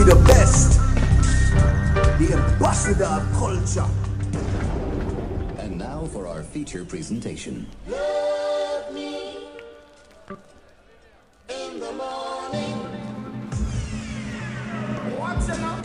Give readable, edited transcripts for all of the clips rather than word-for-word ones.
Only the best, the ambassador of culture. And now for our feature presentation. Love me in the morning. What's enough?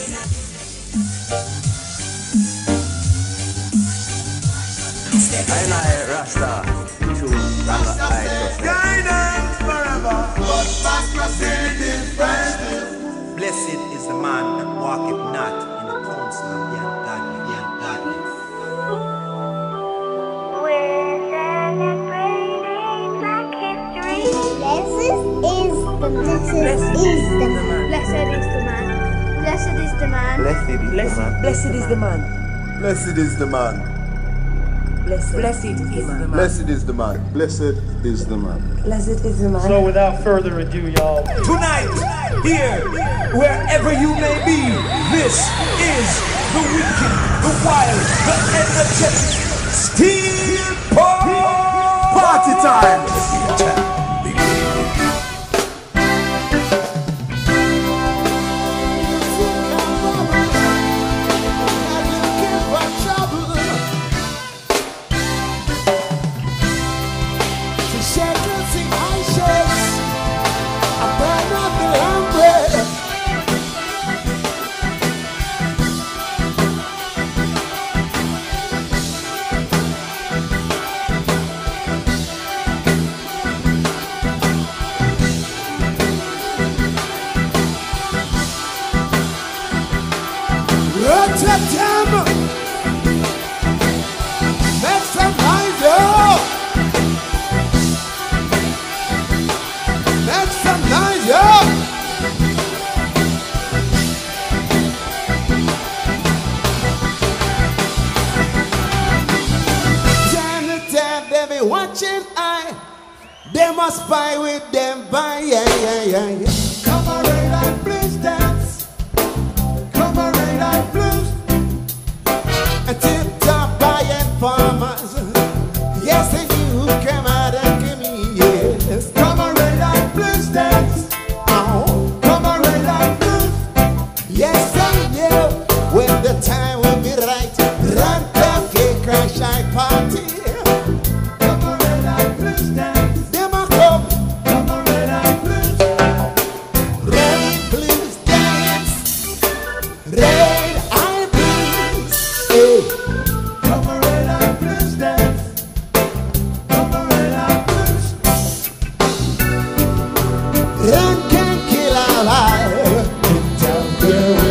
I Rasta, true Rasta, guidance forever. But fast proceeding friends. Blessed is the man that walketh not in the counsel of the ungodly. We're celebrating Black History. Blessed is the man. Blessed is the man. Blessed is the man. Blessed is the man. Blessed is the man. Blessed is the man. Blessed is the man. Blessed is the man. Blessed is the man. So without further ado, y'all. Tonight, here, wherever you may be, this is the wicked, the wild, the energetic Steel Party time. Watching they must spy with them by yeah. Come on, red and blues dance. Come on, red and blues. And tip top buying farmers. Yes, if you come out and give me yes. Come on, red and blues dance. Oh, come on, red and blues. Yes, I know when the time will be right. Run cafe, crash, I party.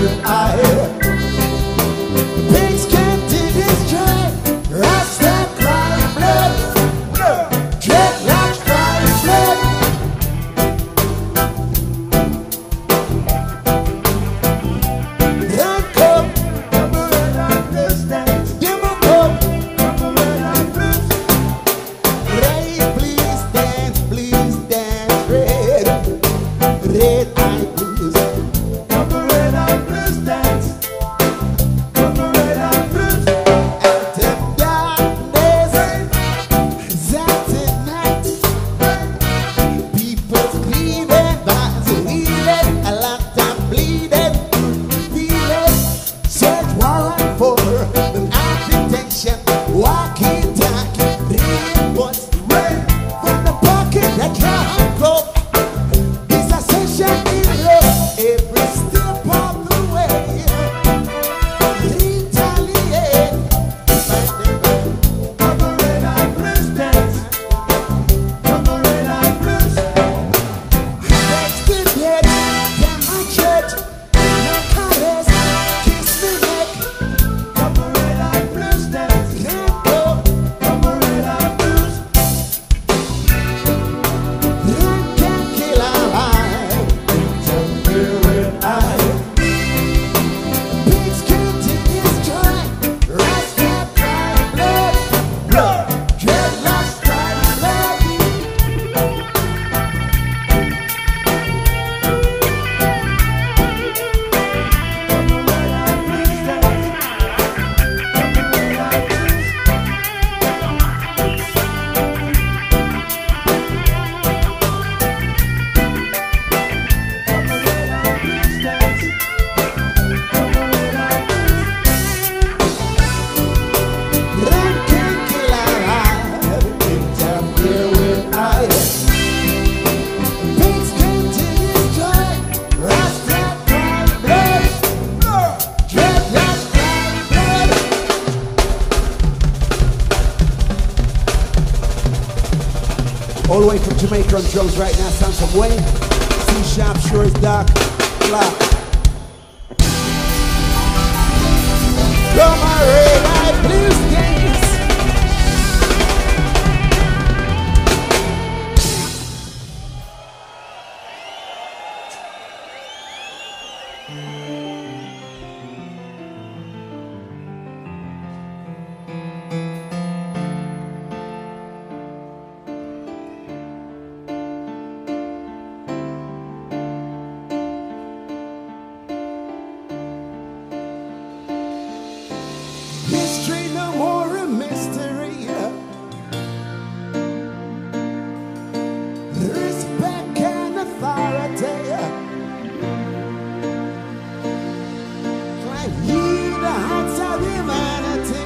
Pigs can't destroy Rastafari. All the way from Jamaica on drums right now, sounds of Wayne. C-sharp, sure is dark, black. Come on, red eye blues days. History no more a mystery. Respect and authority. Like you, the hearts of humanity.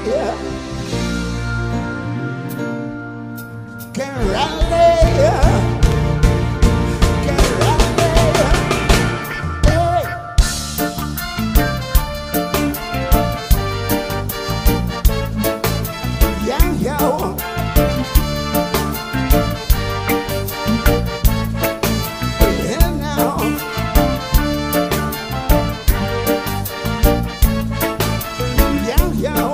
Can rally. Can rally. Hey. Yeah, yeah. Yeah, now. Yeah, yeah.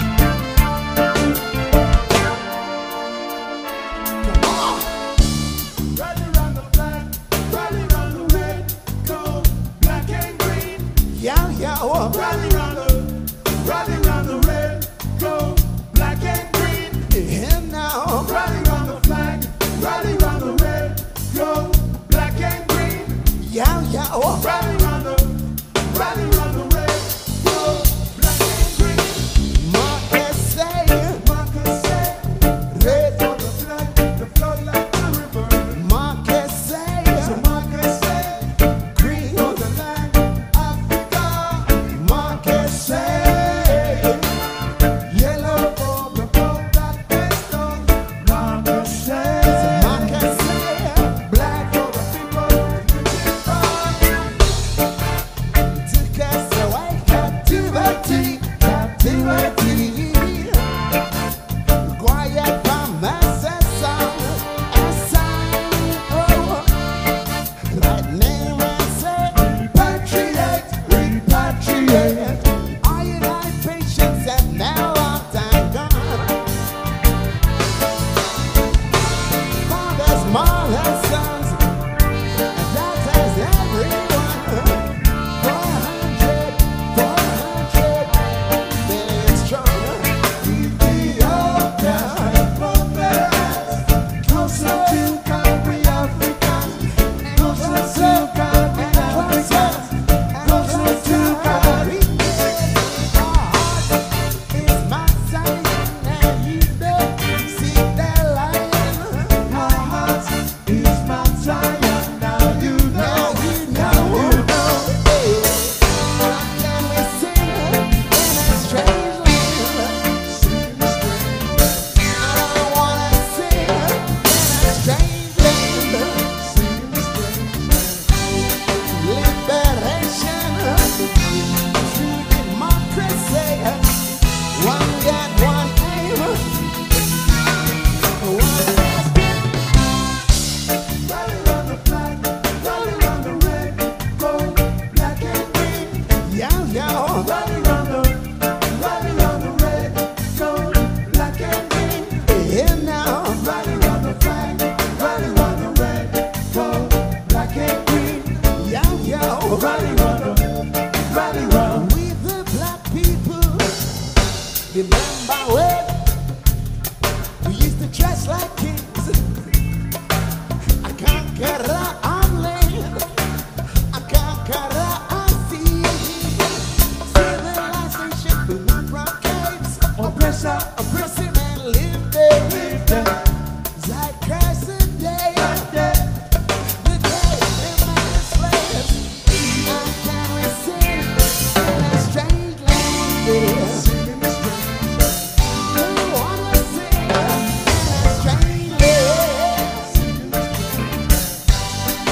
Come on. Rally round the flag, rally round the red, gold, black and green. Yeah, yeah. Rally round the red, gold, black and green. Yeah, now. Rally round the flag, rally round the red, gold, black and green. Yeah, yeah. Rally round the red, gold, black and green. Marcus say, red for the flag, the flow like the river. Marcus say, green for the land, Africa. Marcus say, yellow for the gold that crystal. Marcus say, black for the people to cast away captivity. Quiet promise and song, a sign, oh, like name and say, repatriate. All your life patience and now our time gone. Fathers, mothers, sons, and daughters, everyone. 400 million strong. Ethiopia, closer to God, we Africans. Closer to God, we Africans. Closer to God, we our heart is my sign, and you know, see that lion. Our heart is my sign, now you know, now you know. How can we sing in a strange land? I don't wanna sing in a strange land. Liberation through democracy. One God, one aim. One rally round the flag, rally round the red, gold, black and green. Yeah, yeah. Rally round the red, gold, black and green. Yeah, now. Rally round the flag, rally round the red, gold, black and green. Yeah, yeah. Rally round. We the black people. Remember when we used to dress like kings? I can't get out on land. I can't get out on sea. Civilization will not from caves. Oppressing and live there. Zeitgeist the day. The day they made us slaves. How can we sing in a strange land? We wanna sing in a strange land.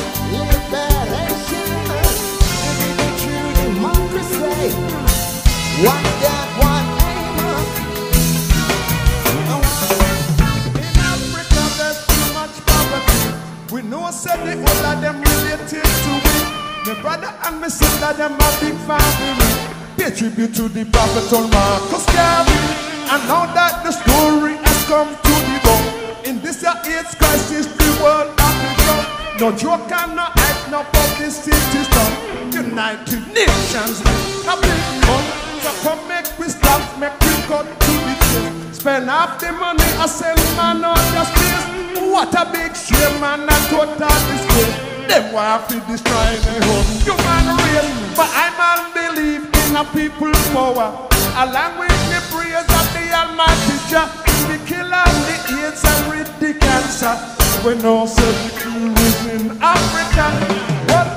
brother and my sister, them a big family. Pay tribute to the prophet on Marcus Garvey. And now that the story has come to the bone, in this year AIDS crisis, the world has begun. No joke and no act, no publicity stunt. United Nations, a big fun. So come make we stop, make we cut to the chase. Spend half the money, I sell man on the space. What a big shame, man, and total disgrace. Them want to destroy the whole human race. But I man believe in a people's power. Along with the praise of the Almighty Jah, the killer, the AIDS and rid the cancer. We know so the cure is in Africa. What?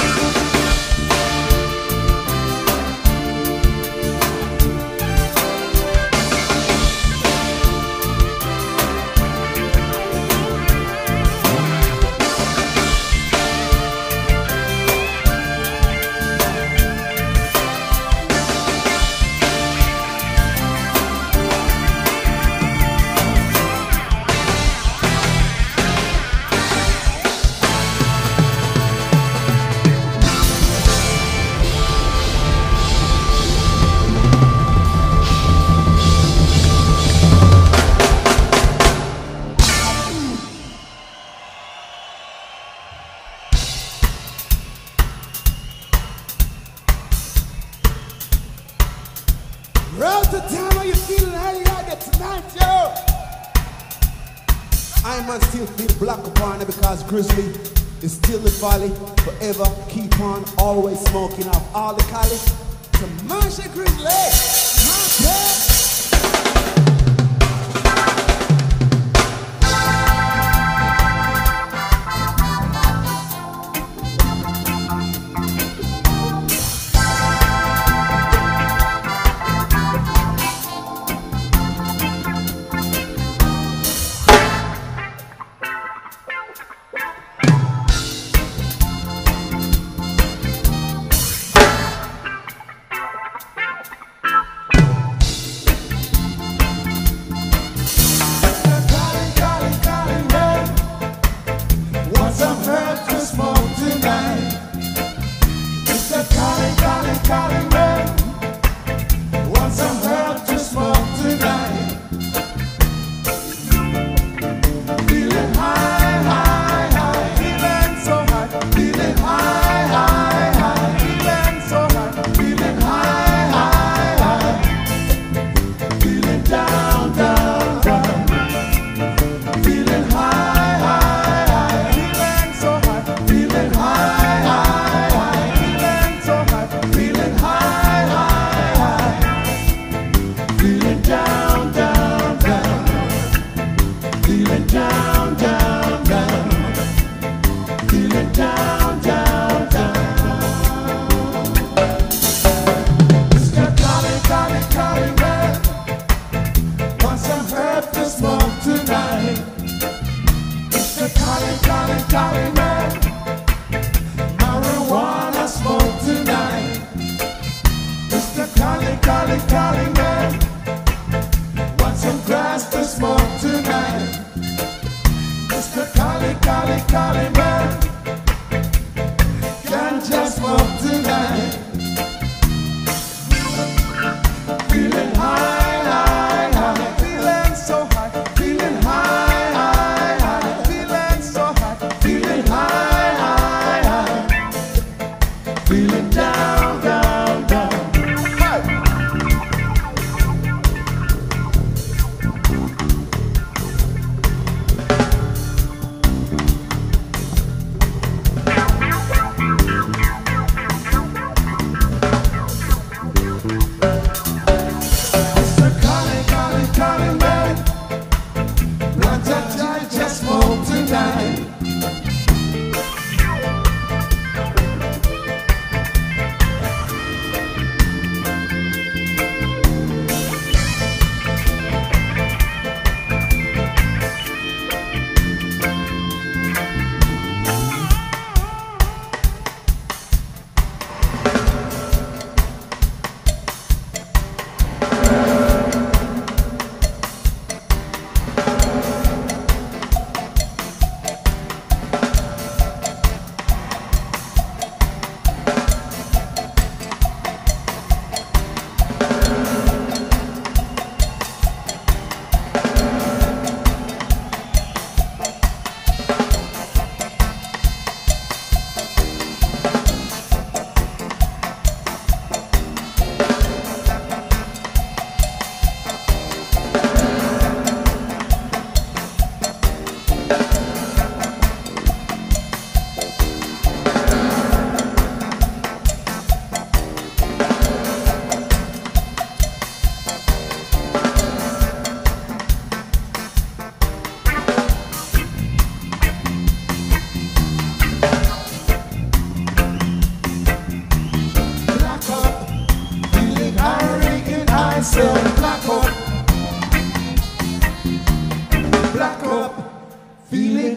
Round the time how you feeling, how you got it tonight, yo? I man still feel black upon it because Grizzly is still the valley. Forever keep on always smoking off all the cali. So Marsha Grizzly, Marsha.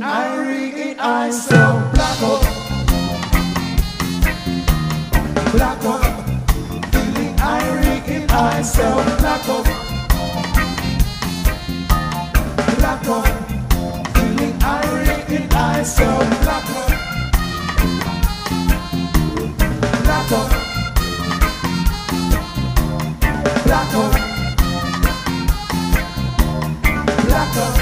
irie in myself. Black up, black up. Feeling irie in myself. Black up, black up. Feeling irie in myself. Black up, black up, black up, black up.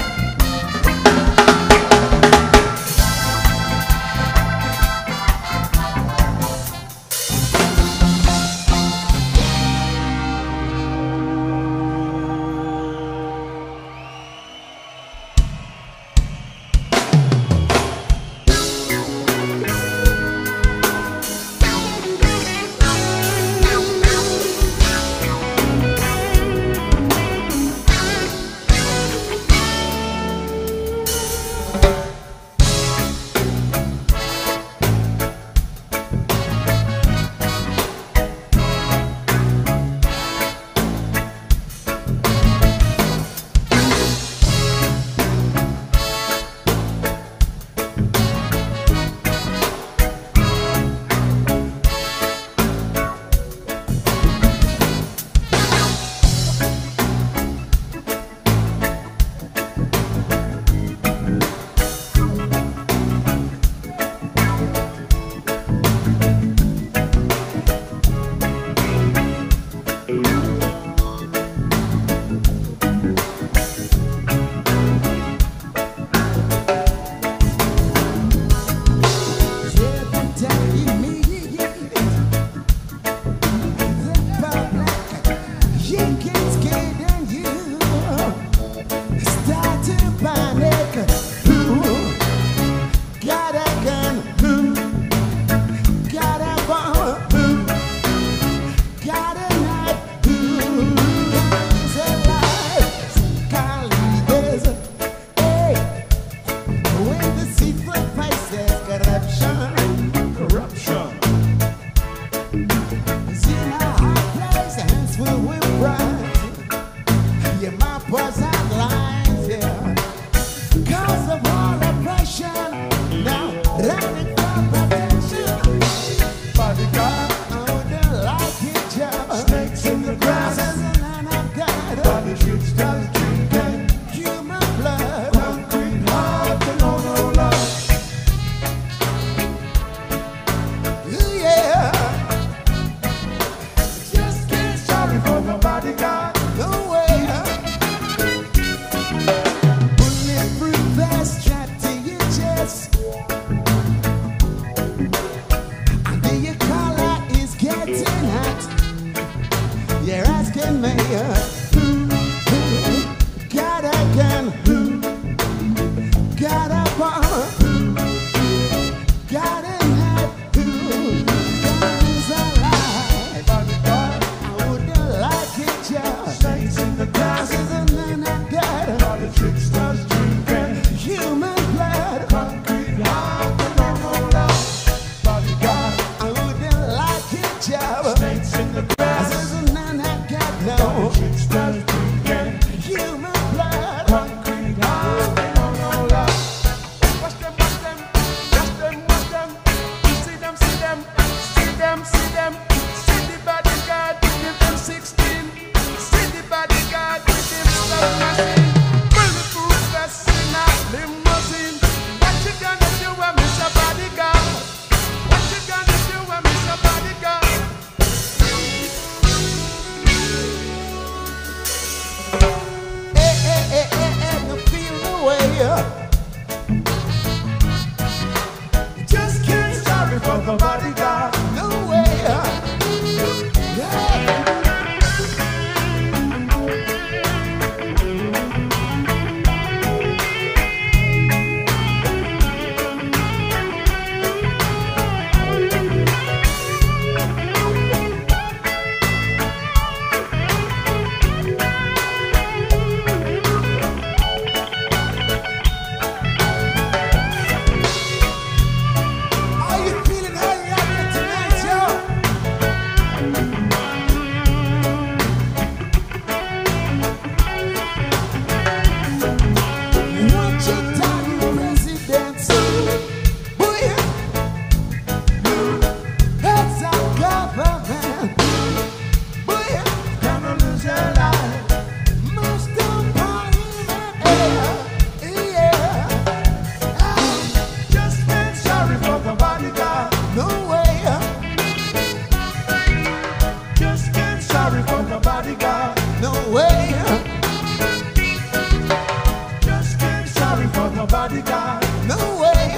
bodyguard. No way.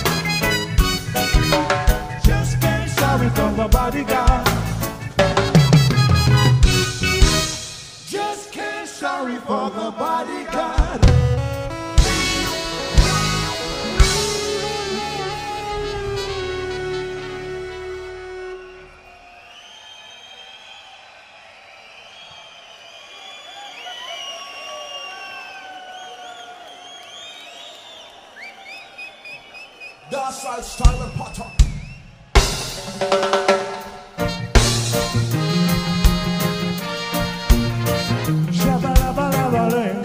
Just can't sorry for the bodyguard. Just can't sorry for the bodyguard. That's right, style and pattern. Shabba-labba-labba-ling.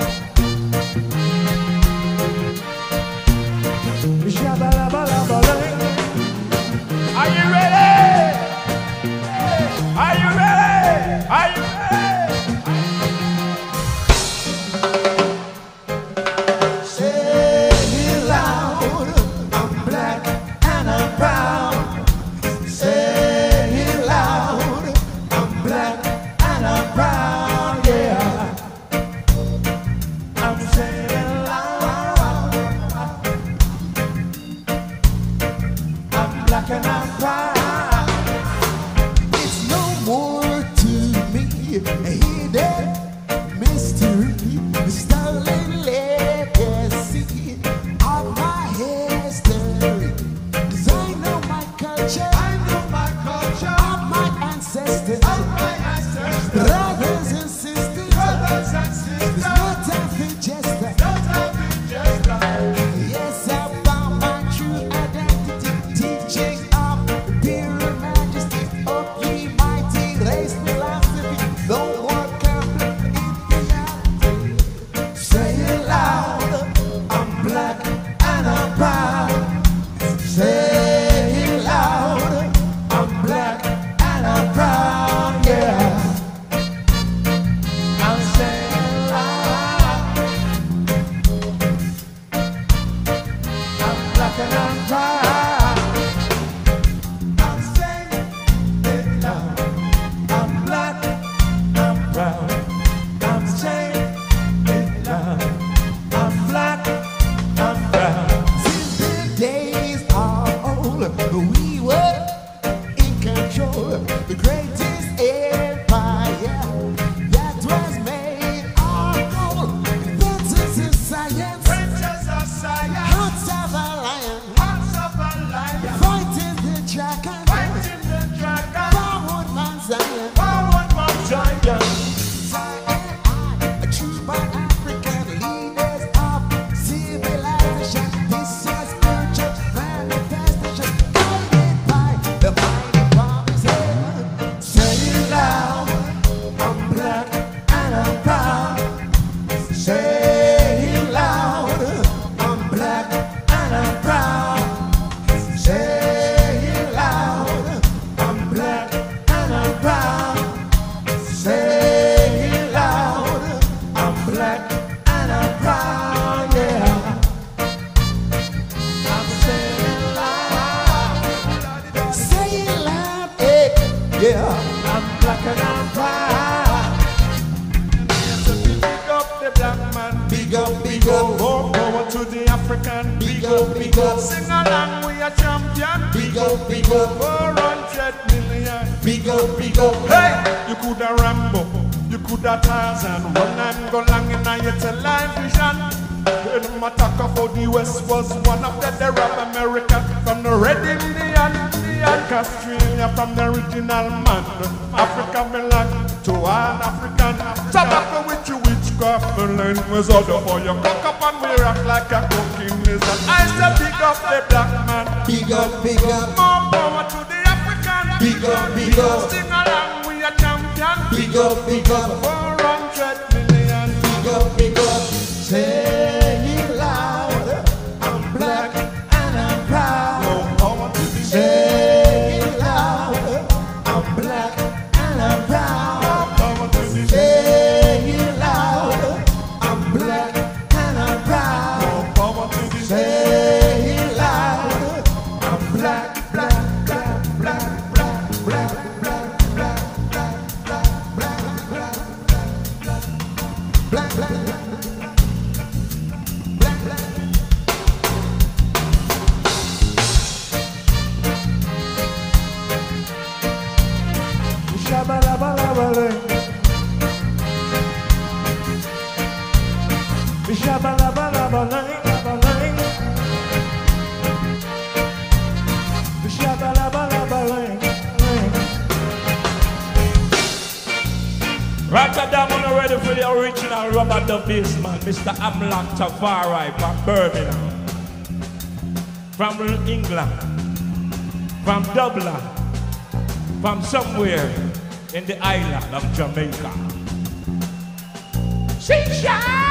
Shabba-labba-labba-ling. Are you ready? Are you ready? Are you ready? Say it loud. I'm black and I'm proud. Say it loud. I'm black and I'm proud. Yeah. I'm saying it loud. I'm black and I'm proud. It's no more to me. Hidden mystery. Stolen legacy of my history. 'Cause I know my culture. I know my culture. Of my ancestors. Of my ancestors. Brothers and sisters. Brothers and sisters. There's no time for jester. No time for jester. Yes, I found my true identity. Teaching of imperial majesty. Of ye mighty race philosophy. No more conflict in reality. Say it loud. I'm black and I'm proud. Say it loud. I'm black and I'm proud. Yeah. I'm saying it loud. I'm black and I'm proud. I'm saying it loud. I'm black, I'm proud. I'm saying it loud. I'm black, I'm proud. Since the days are old, we were in control. The greatest empire that was made of gold. Princess of science, princess of science, hearts of a lion, hearts of a lion, fighting the dragon, fighting the dragon, forward man Zion, forward man Zion. I choose my African leaders of civilization. This is spiritual manifestation, guided by the mighty promises. Say it loud, I'm black and I'm proud. Say it loud, I'm black and I'm proud. Say it loud, I'm black and I'm proud. Say it loud, I'm black and I'm proud, yeah. I'm saying it loud. Say it loud, yeah. I'm black and I'm proud. So big up the black man. Big up, big up. More power to the African. Big up, big up. Sing along, we are champion. Big up, big up. 400 million. Big up, big up. Hey, you coulda Rambo, you coulda Tarzan. Run and go long in your television. Then my talk about the West was one of the Arab America from the Red Indian, Australia from the original man. Africa belong to all African. Tobacco with you witchcraft, the land was other for you. Cock up and we rock like a cooking lizard. I said big up the black man. Big up, big up. More power to the African. Big up, big up. Sing along, we are champion. Big up, big up. 400 million. Big up, big up. Say it loud. I'm black and I'm proud. More power to the Say it loud. I'm black and I'm proud. More power to the Say it loud. I'm black and I'm proud. More power to the Say it loud. I'm black, black, black, black, black, black, black, black, black, black, black, black, black, black, black. Rotterdam, I'm ready for the original rubber dub bass man, Mr. Amlak Tafari from Birmingham, from England, from Dublin, from somewhere in the island of Jamaica. Shisha!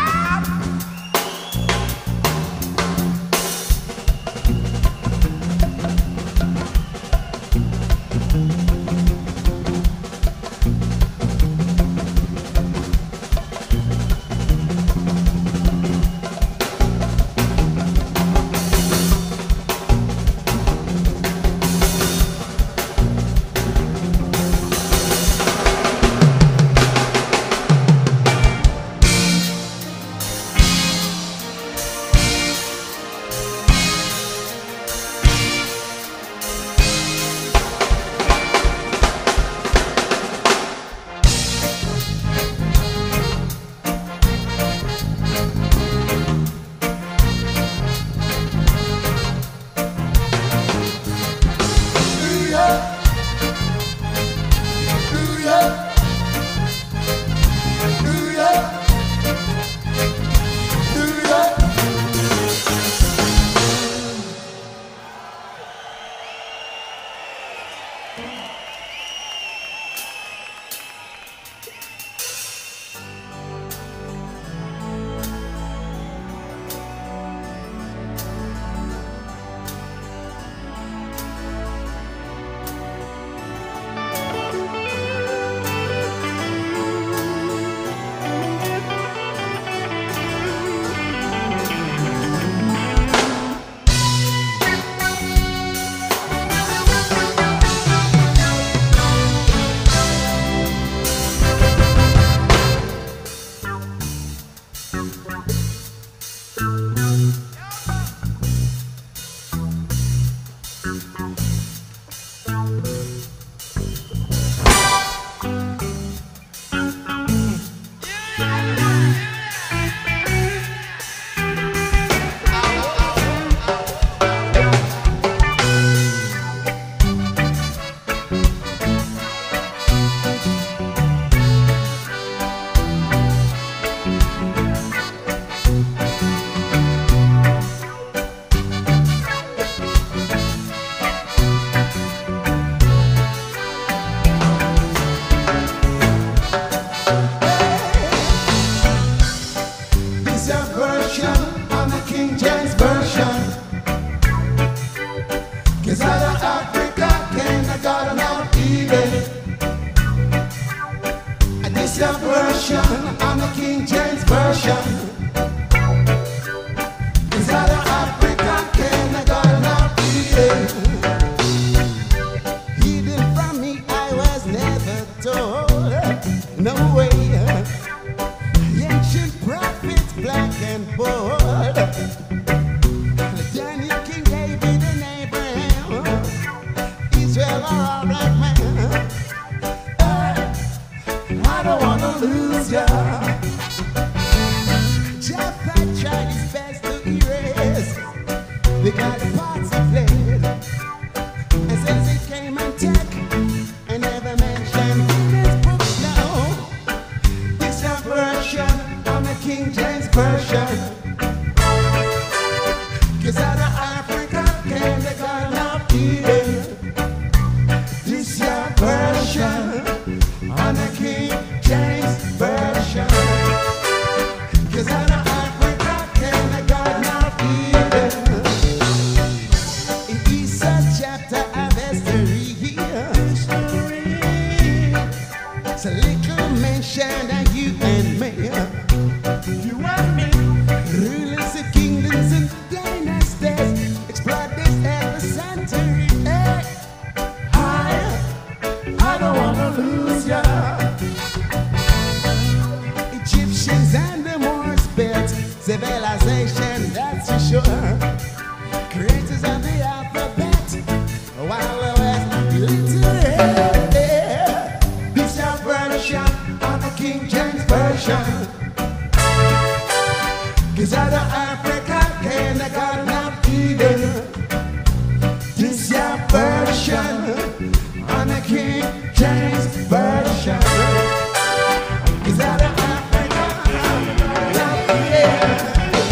Is that Africa can I got not Eden? This your version on the King James version. Is that Africa not Eden?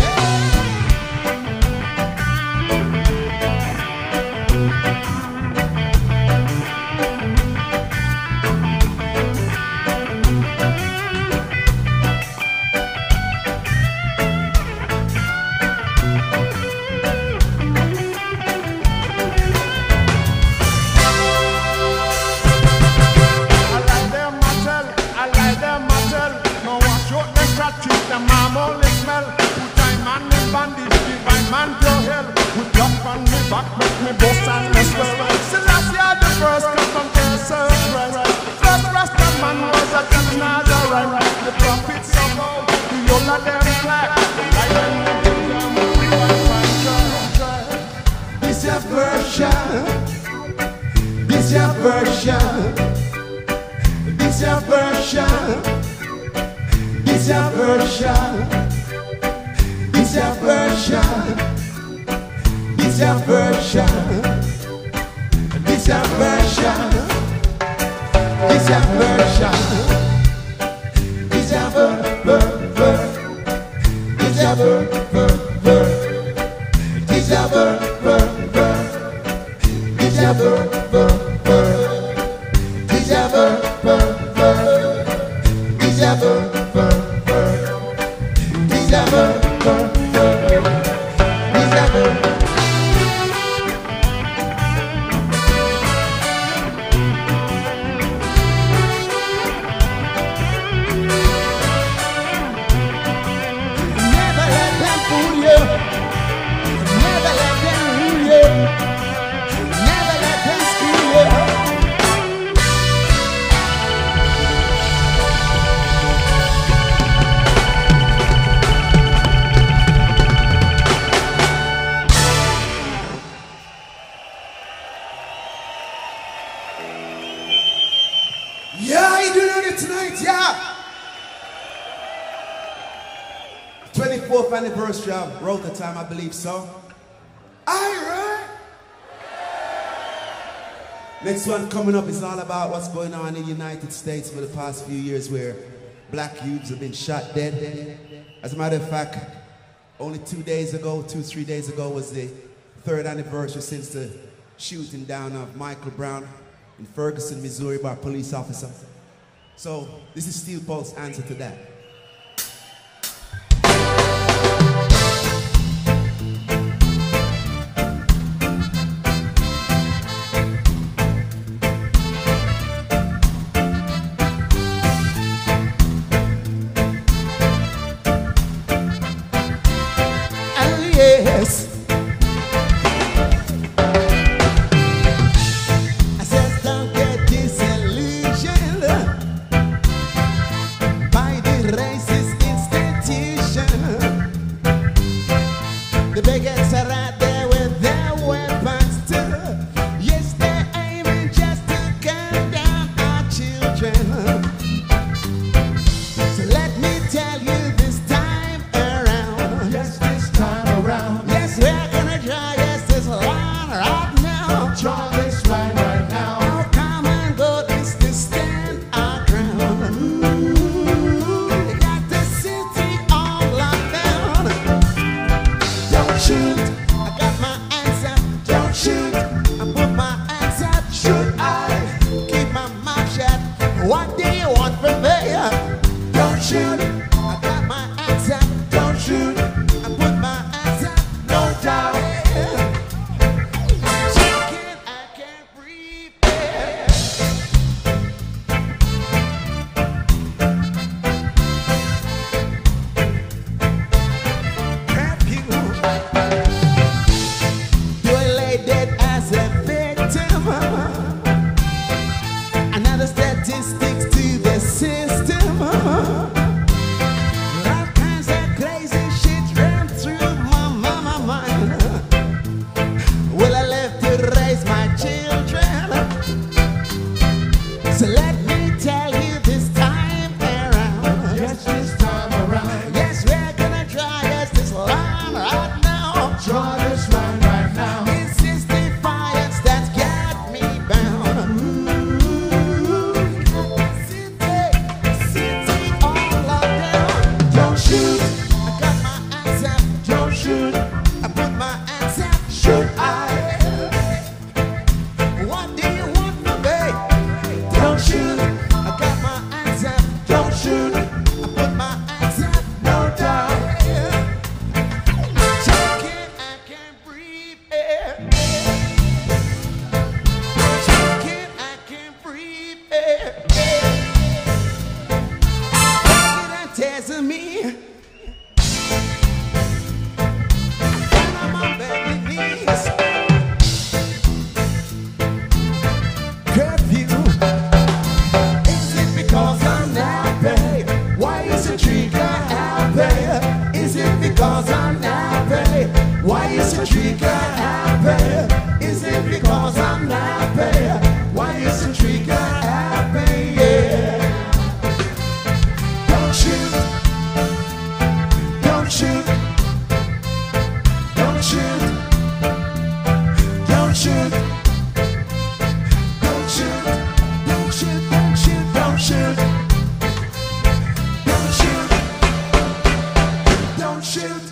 Yeah, you doing it tonight, yeah. 24th anniversary of Road the Time, I believe so. Alright. Next one coming up is all about what's going on in the United States for the past few years where black youths have been shot dead. As a matter of fact, only 3 days ago was the 3rd anniversary since the shooting down of Michael Brown in Ferguson, Missouri by a police officer. So this is Steel Pulse's answer to that. And yes, Don't shoot. Don't shoot. Don't shoot. Don't shoot. Don't shoot. Don't shoot. Don't shoot. Don't shoot. Don't shoot.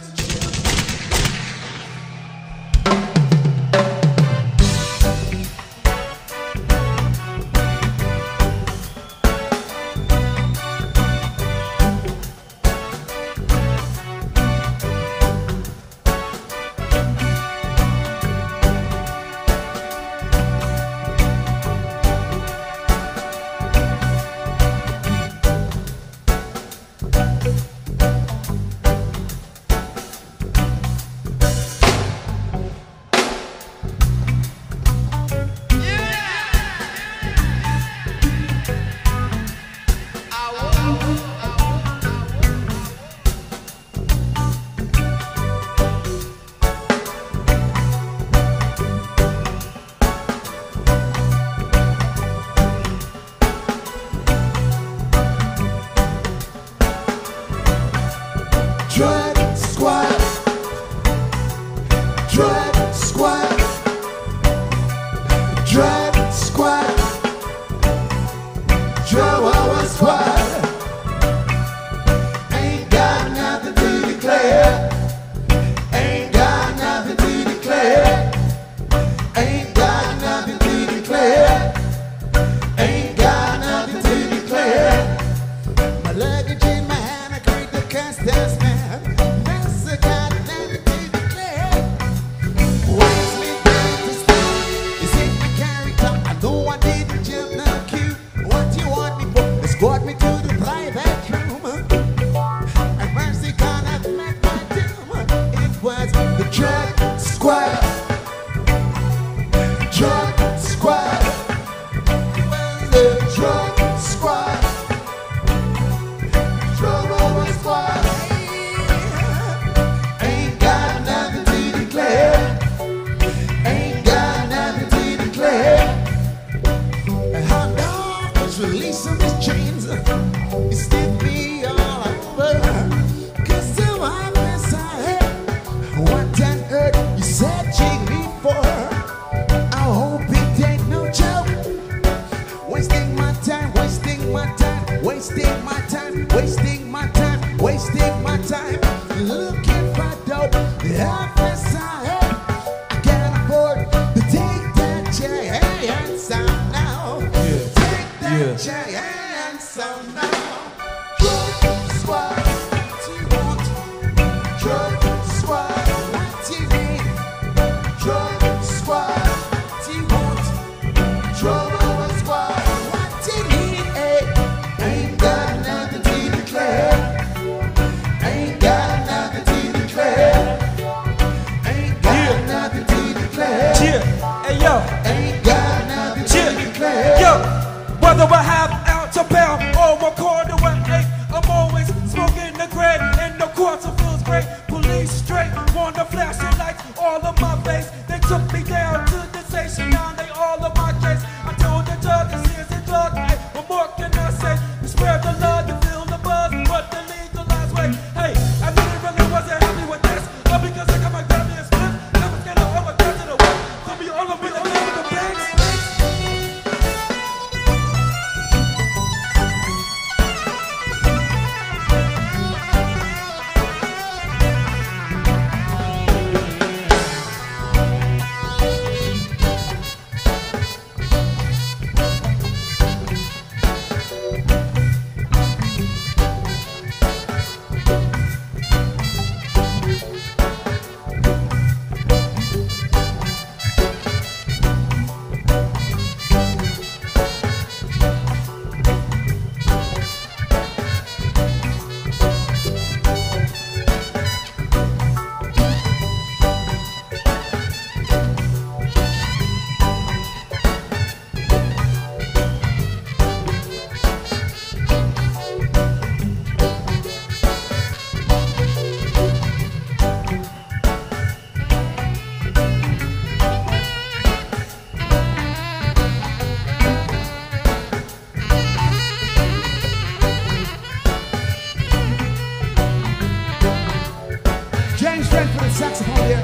James Trent for the saxophone here.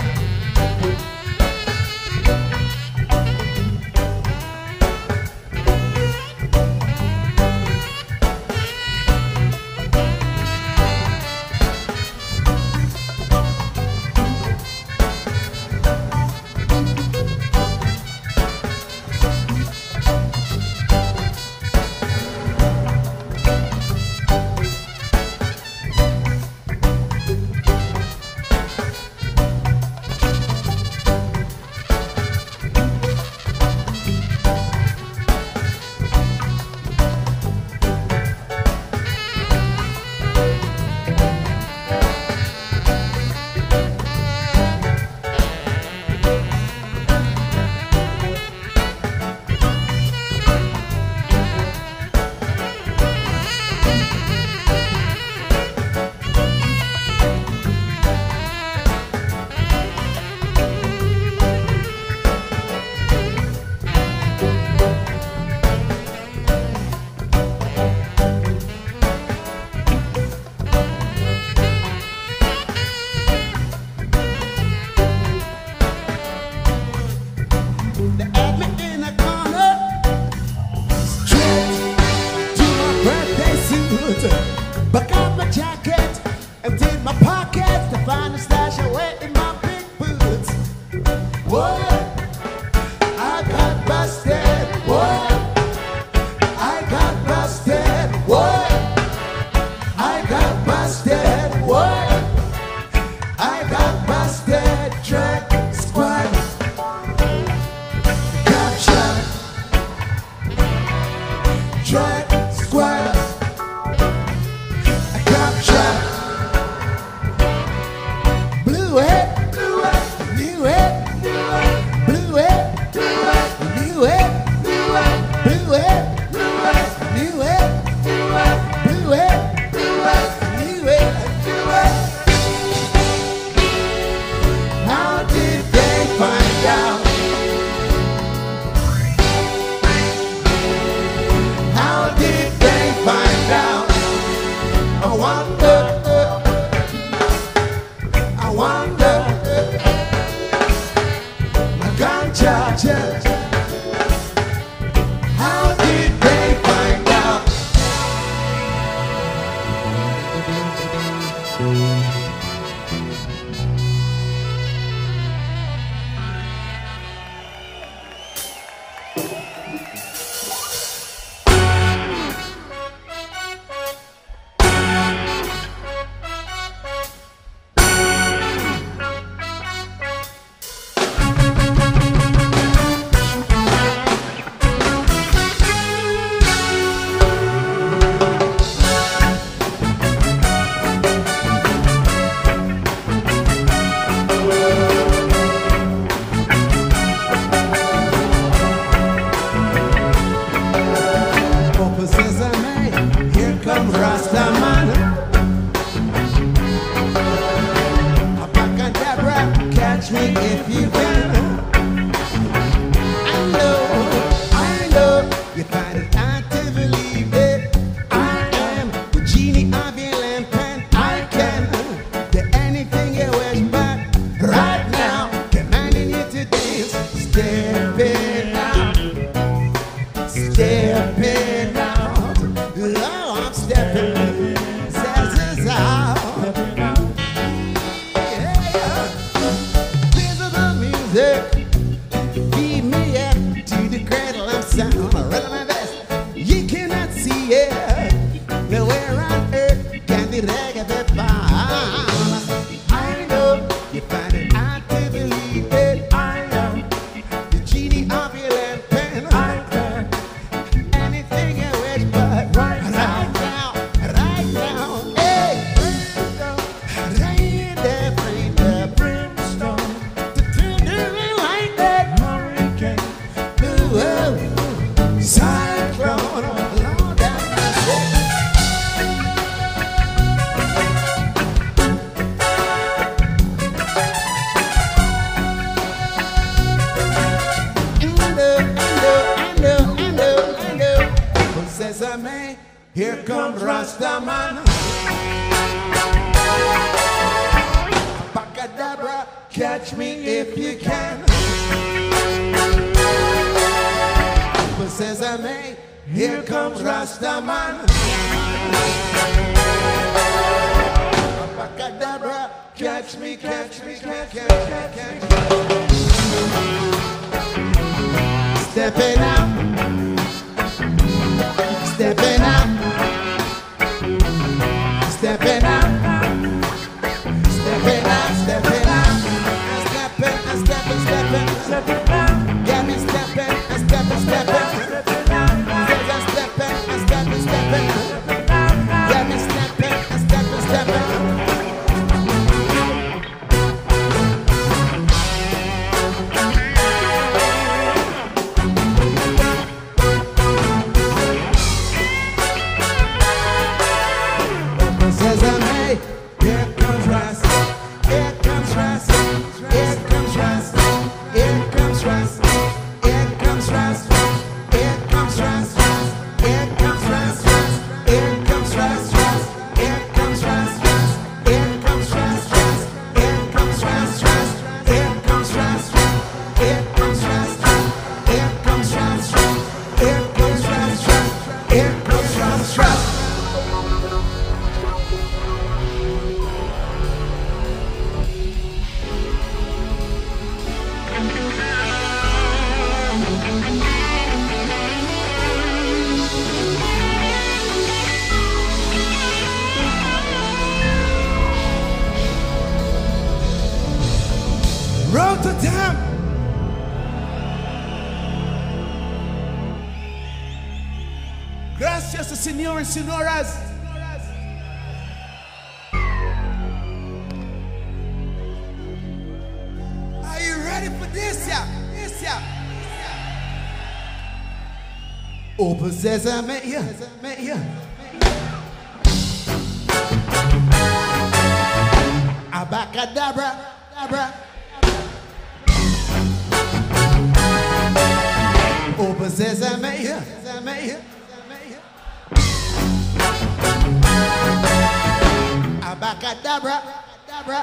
Back up my jacket, emptied my pockets to find a stash away in my big boots. What? I got busted. What? I got busted. What? I got busted. What? I got busted. Track squad. Gotcha. Track squad. Blue head, blue head, new head, blue head, blue head, new head, blue head, blue head, new head, blue head, new head. How did they find out? How did they find out? I wonder. How did they find out? Catch me if you can. I know, you find it hard to believe it. I am the genie of your lamp and I can do anything you wish, but right now, commanding you to dance. Step it out, step it out. Oh, I'm stepping, says out. Feed me up to the cradle of sound. Right on my vest, you cannot see it. Nowhere on earth can the reggae be found. I know you find it hard to believe it. I am the genie of your lamp and I can anything you wish, but right now, hey, rain the brimstone. Cyclone along down Sesame, here comes Rastaman. Back catch me if you can. Open sesame, here comes Rastaman. Abacadabra, catch me, catch me, catch me, catch me. Stepping up, stepping up, stepping up, stepping up, stepping up, stepping, stepping, stepping, stepping up. Get me stepping, stepping, stepping, stepping up. Stepping, stepping, stepping, get me stepping, stepping, stepping. Sesame, here comes Rust, here comes Rust, here comes Rust, here comes Rust, here comes Rust, here comes Rust, here comes Rust, here comes Rust, here comes Rust, here comes Rust, here comes Rust, here comes Rust, here comes Rust, here comes Rust, here comes Rust, here comes Rust. Rotterdam. Gracias, señores y señoras. Are you ready for this, yeah? This, yeah. Open sesame, yeah. Abacadabra, abra. Open sesame, yeah. Abacadabra, abra.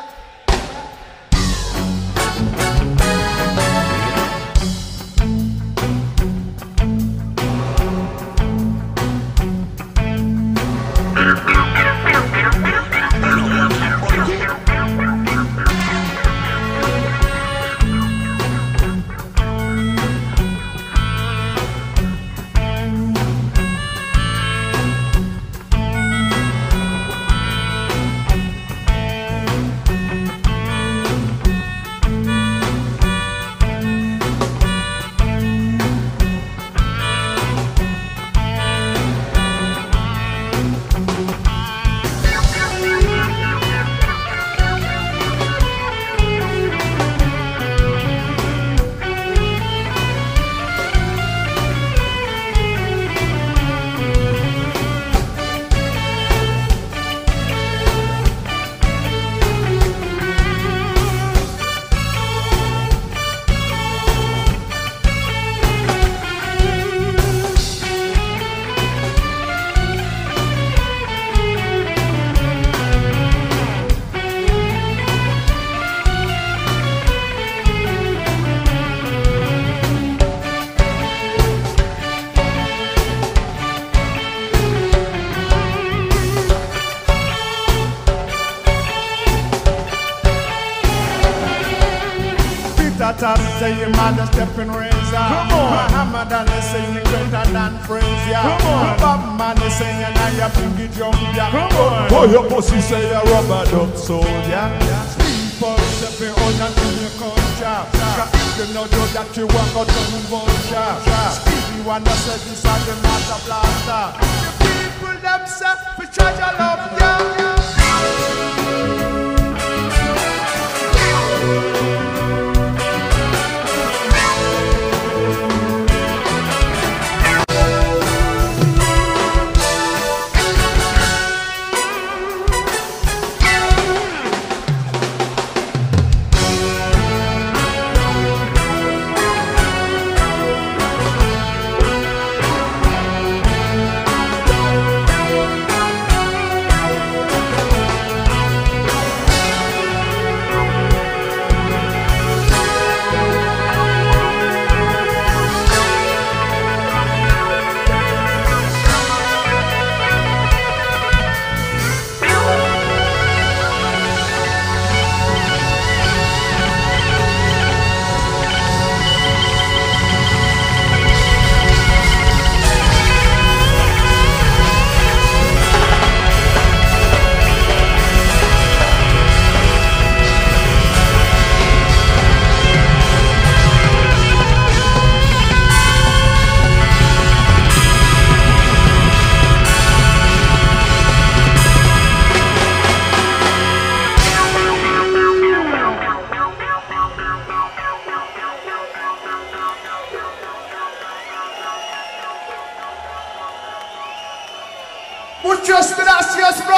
Say your mother stepping razor. Come on. Muhammad Ali say you greater than Frazier. Come on. Bob Marley say you now your pinky jump. Come on. Oh, your pussy say you rubber duck soldier. Steve Paul stepping on and in your culture. If you know that you walk out on the vulture. Stevie Wonder said this is the master blaster. The people themselves we charge a love, yeah.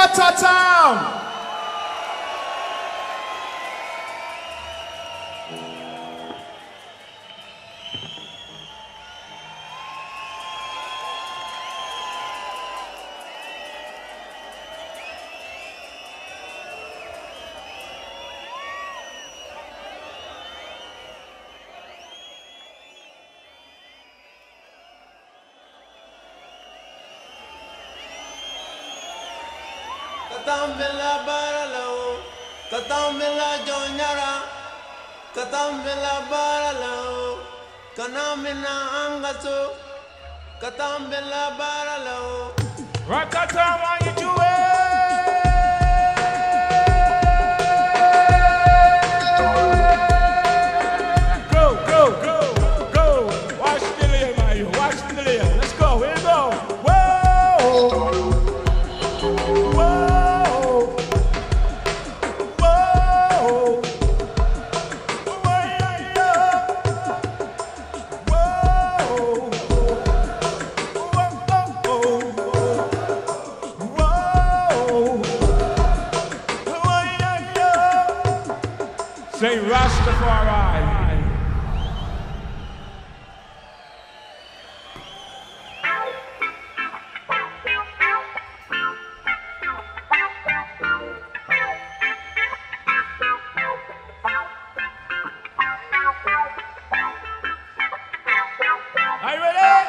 Rotterdam. Katambila baralo, Katambila jonyara, Katambila baralo, Kanamina angaso, Katambila baralo. Rotterdam, how you doing? Go. Watch the lane, man. Watch the lane. Let's go. Here we go. Whoa. Say Rastafari. Are you ready?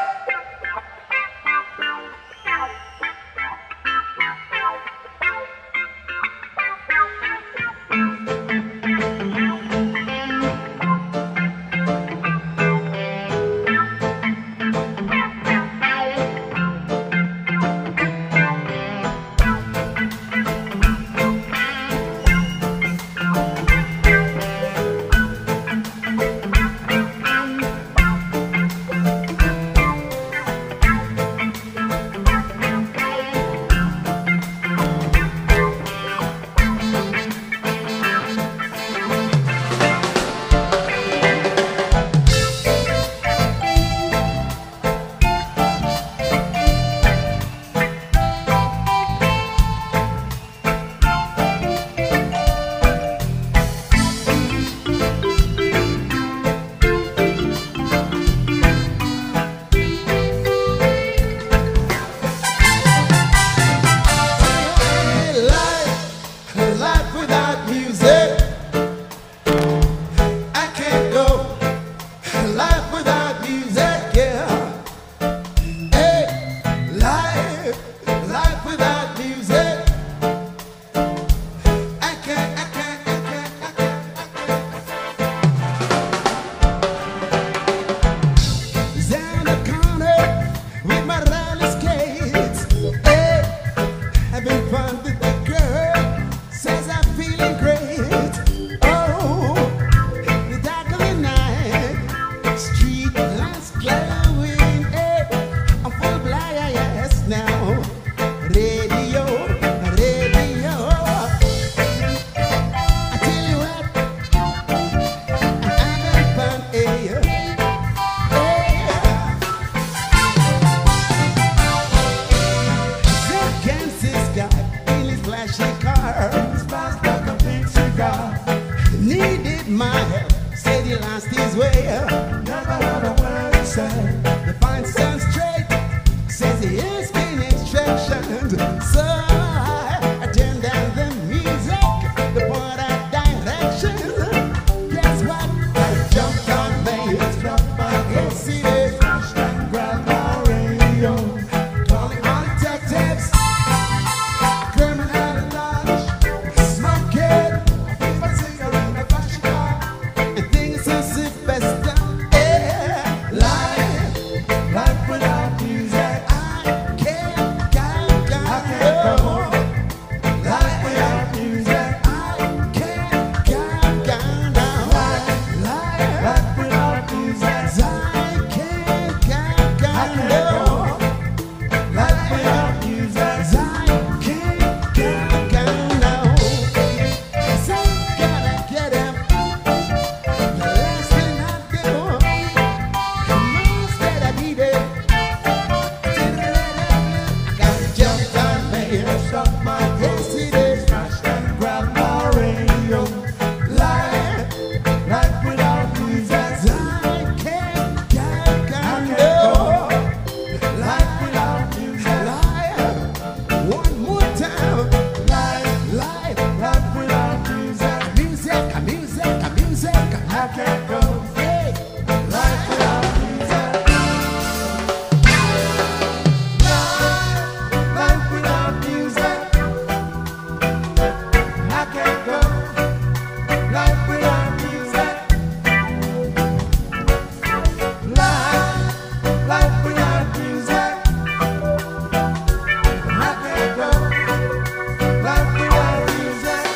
Needed my help, said he lost his way. Never had a word to say. The fine son straight says he is getting instructions. So I turned down the music, the point of direction. Guess what? I jumped on bass, dropped my LCD, flashed and grabbed my radio, calling all detectives, criminal knowledge, smoking. Life without music, I can't. I can't go. Life without music. Life without music. I can't go. Life without music. Life without music. I can't go. Life without music.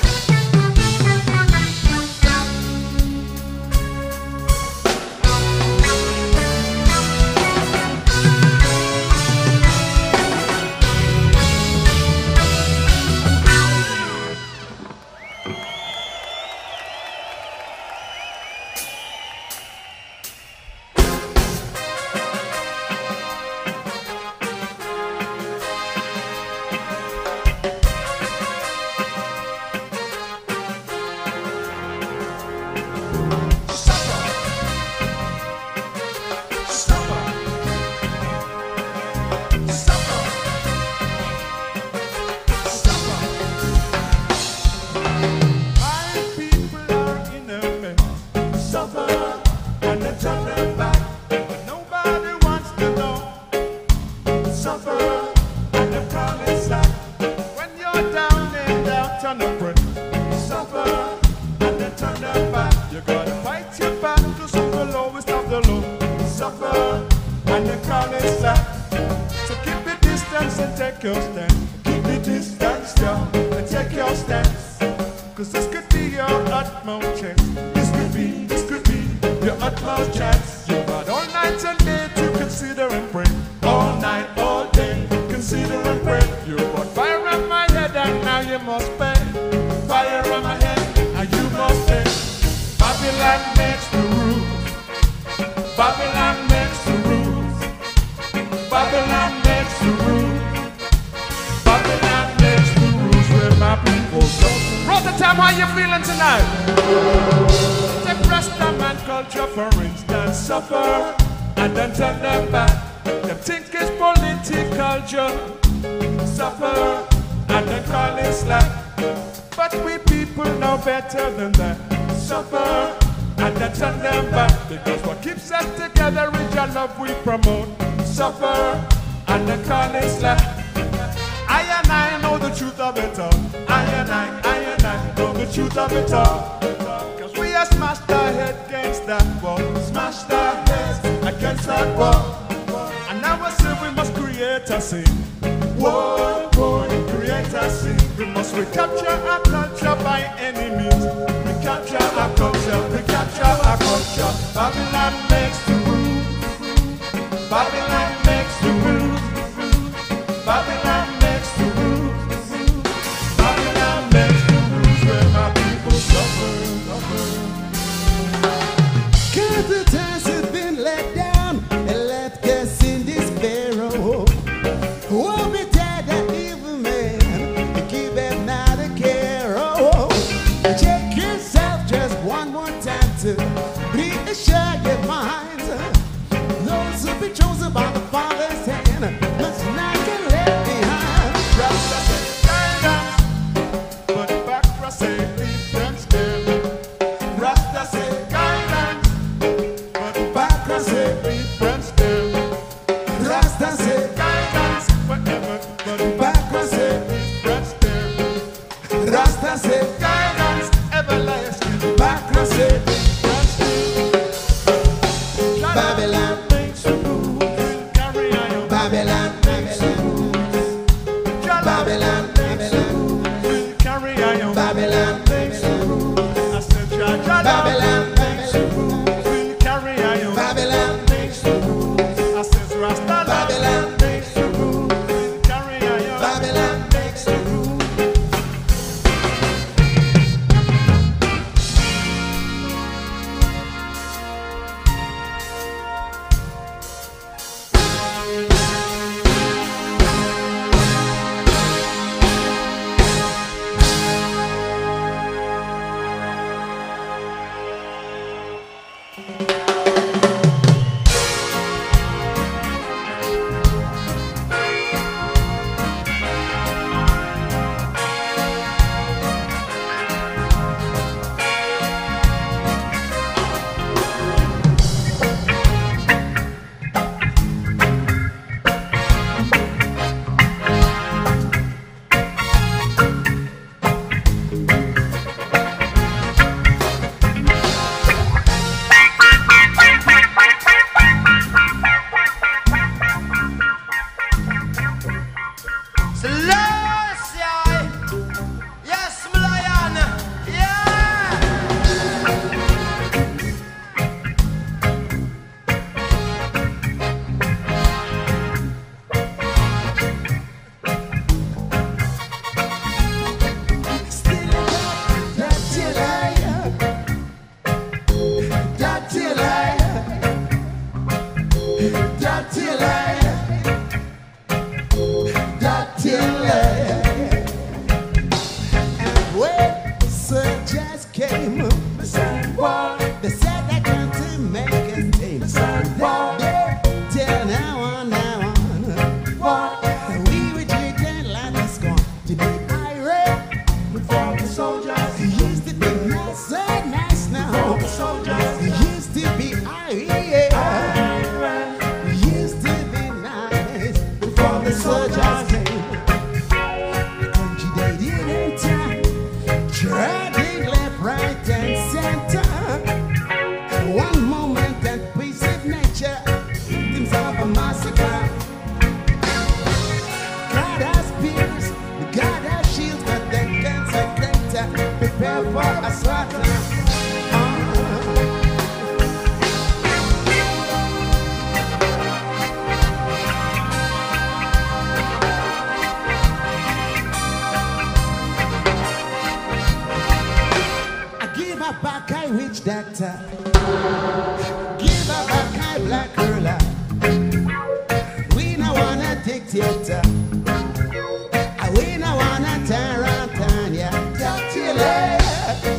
a back eye witch doctor. Give a back eye black ruler. We no wanna dictator. We no wanna Tarantania. Dirty lady.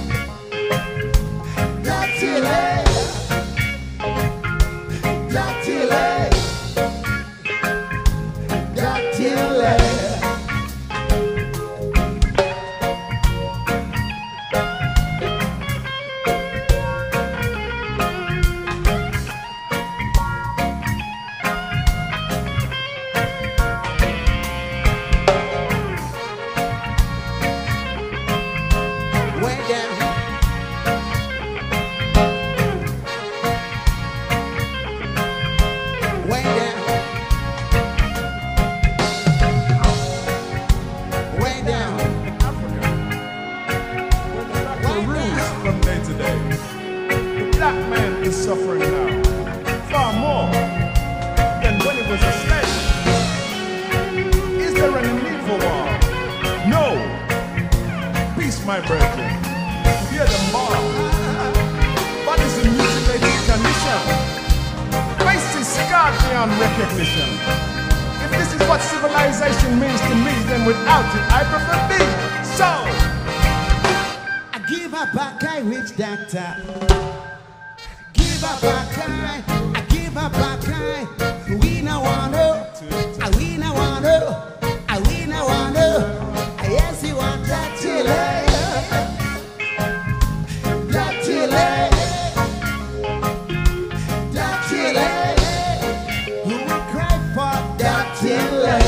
Dirty lady. Dirty lady. Dirty lady. Suffering now, far more than when he was a slave. Is there any need for war? No. Peace, my brethren. Hear the bar. Bodies in mutilated condition. Faces scarred beyond recognition. If this is what civilization means to me, then without it, I prefer thee. So, I give a back eye witch doctor. Give a back eye, I give a back eye. We no wanna, we no wanna, we no wanna. Yes, you want that chile, that chile, that chile. Who will cry for that chile,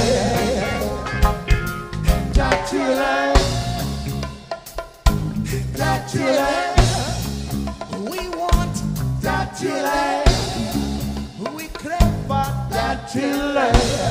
that chile, that chile. Chile, we crave for that Chile.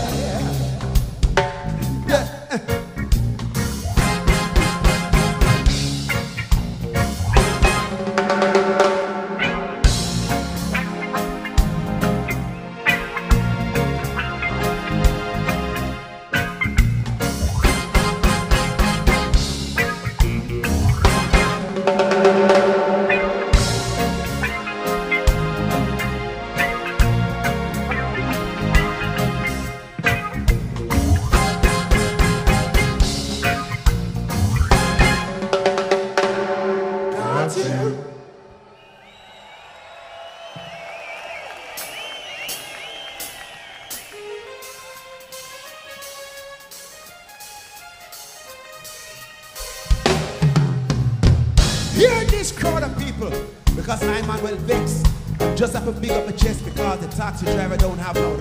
Hear this crowd of people, because I'm Manuel Vix. Just have to big up my chest because the taxi driver don't have no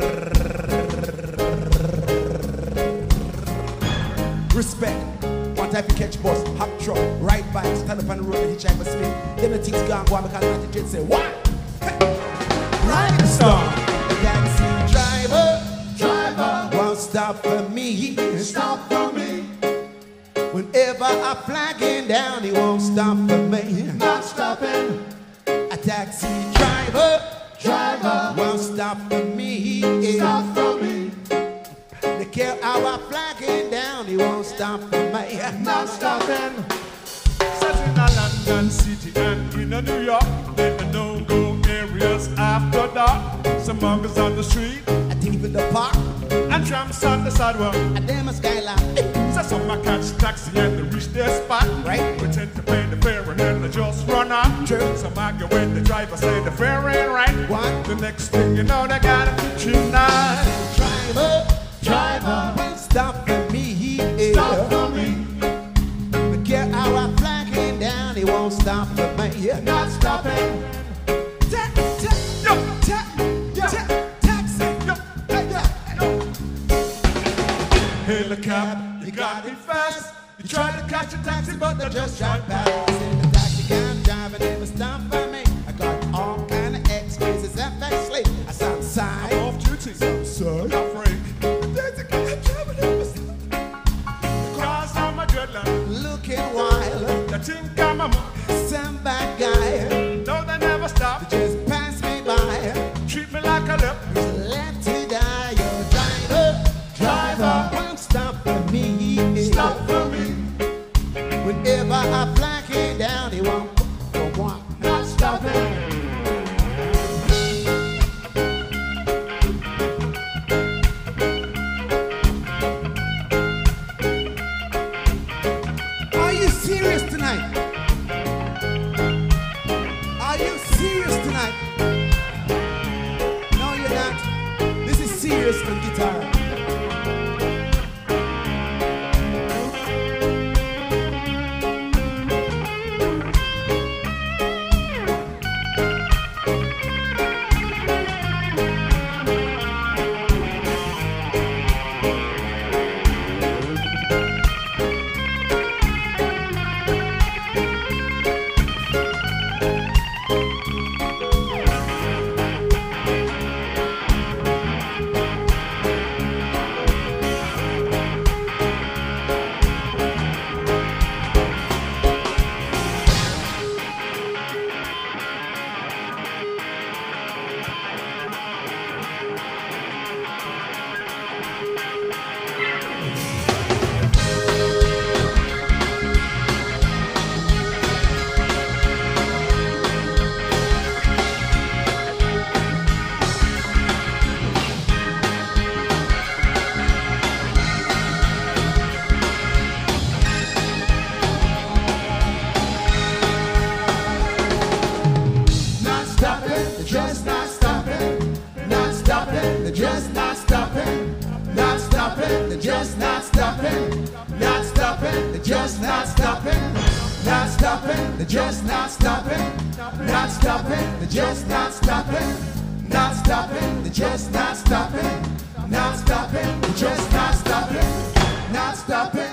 respect. One time you catch bus, hop truck, ride bike, stand up on the road and hitchhike for sleep. Then the things gone because the jet say, what? Right star. The taxi driver won't stop for me. Stop for me. Whenever I'm flagging down, he won't stop for me. Not stopping. A taxi driver won't stop for me. Stop for me. They care how I'm flagging down, he won't stop for me. Not stopping. Set in a London City and in a New York, in the no-go areas after dark. Some muggers on the street, a thief in the park, and tramps on the sidewalk. A damn skyline. So some I catch taxi and they reach their spot. Right. Pretend to pay the fare and then they just run off. True. Some argue with the driver, say the fare ain't right. What? The next thing you know, they got a kitchen knife. Driver, won't stop for me. Stop for me. But care how I'm flagging down, he won't stop for me. Not stopping. Hail a cab, you got it fast. You try to catch a taxi, but they just drive past. The taxi can't drive and never stop for me. I got all kind of excuses actually. I sound side. I'm off duty, so I'm afraid. The taxi can't drive and never stop. Cross on my dreadlock, looking wild. The thing come a some bad guy. No, they never stop. They just pass me by. Treat me like a lip. Left to die, your driver won't stop for me. Stop for me. Whenever I'm flagging down, just not stopping, not stopping, they're just not stopping, not stopping, they're just not stopping, not stopping, they're just not stopping, not stopping, they're just not stopping, not stopping, they're just not stopping, not stopping,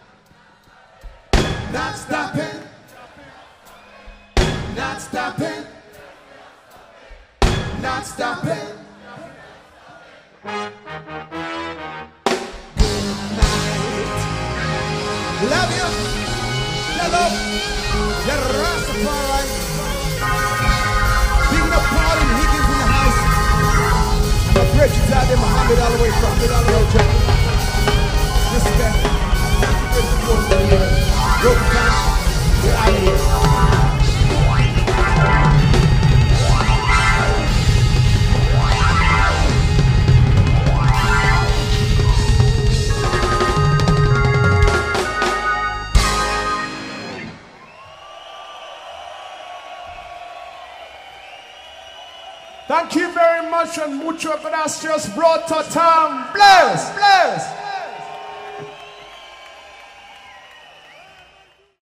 not stopping, not stopping, not stopping. Love you. Hello. You're Rastafari. Big up Paul and Higgins in the house. And my bridges out there, Muhammad all the way from Roger. Respect. Broken time. We're out of here. Thank you very much and mucho gracias, bro. Tatam. Bless, bless.